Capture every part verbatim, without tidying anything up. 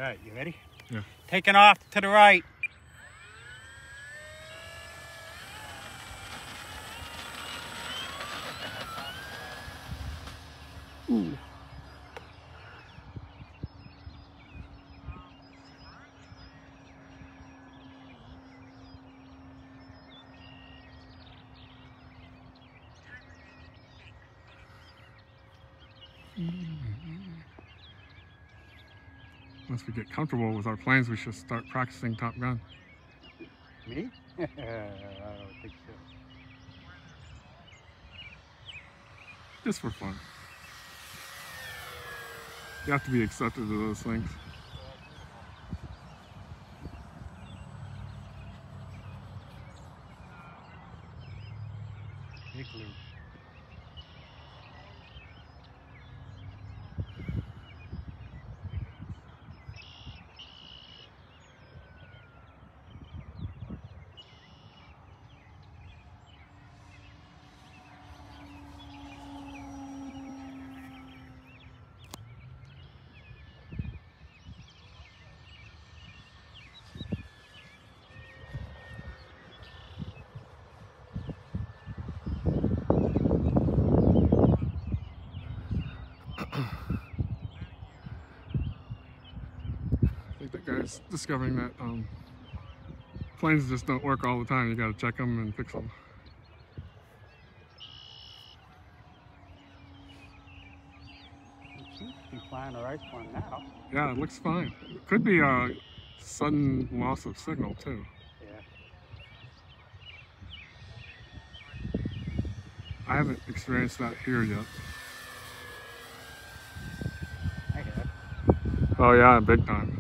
Alright, you ready? Yeah. Taking off to the right. Ooh. Once we get comfortable with our planes, we should start practicing Top Gun. Me? I don't think so. Just for fun. You have to be accepted to those things. Big loop. I think that guy's discovering that um, planes just don't work all the time. You got to check them and fix them. It seems to be flying the right one now. Yeah, it looks fine. It could be a sudden loss of signal too. Yeah. I haven't experienced that here yet. I have. Oh yeah, big time.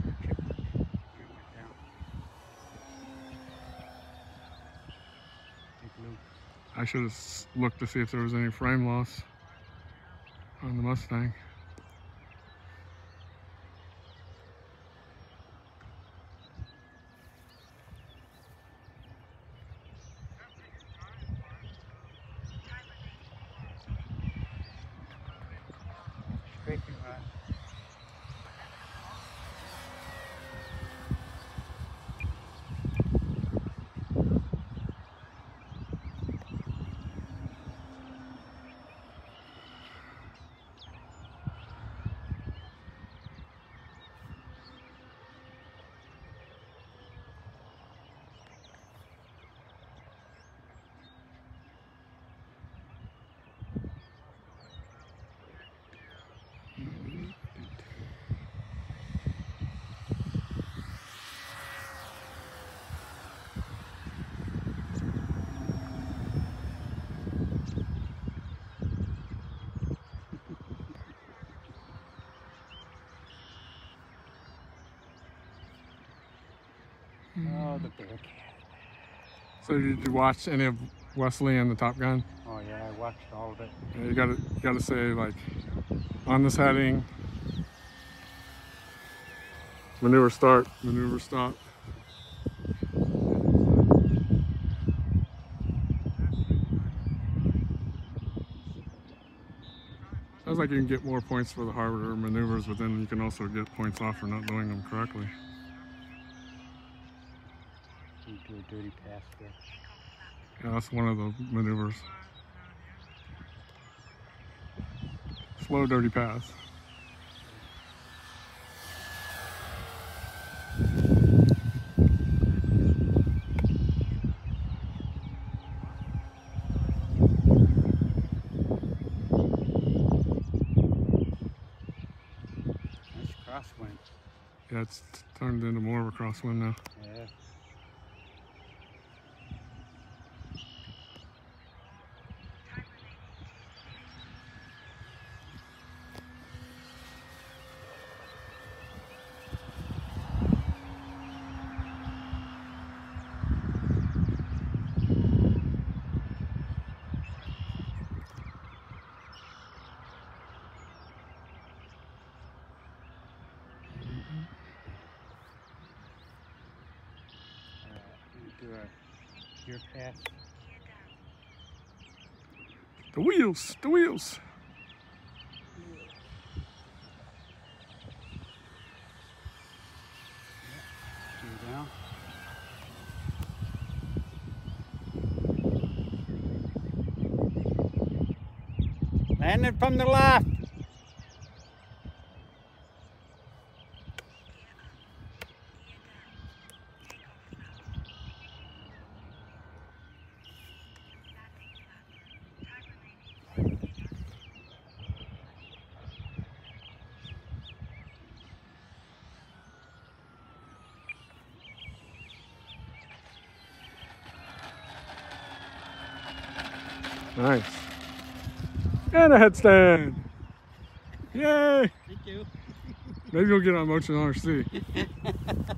I should have looked to see if there was any frame loss on the Mustang. Scraping run. Oh, the Bearcat. So did you watch any of Wesley and the Top Gun? Oh yeah, I watched all of it. Yeah, you gotta, you gotta say like, on this heading, maneuver start, maneuver stop. Sounds like you can get more points for the harder maneuvers, but then you can also get points off for not doing them correctly. You do a dirty pass there. Yeah, that's one of the maneuvers. Slow, dirty pass. Nice crosswind. Yeah, it's turned into more of a crosswind now. Yeah. Do a gear pass. The wheels, the wheels. Yeah. Landing from the left. Nice. And a headstand. Yay! Thank you. Maybe we'll get on Motion R C.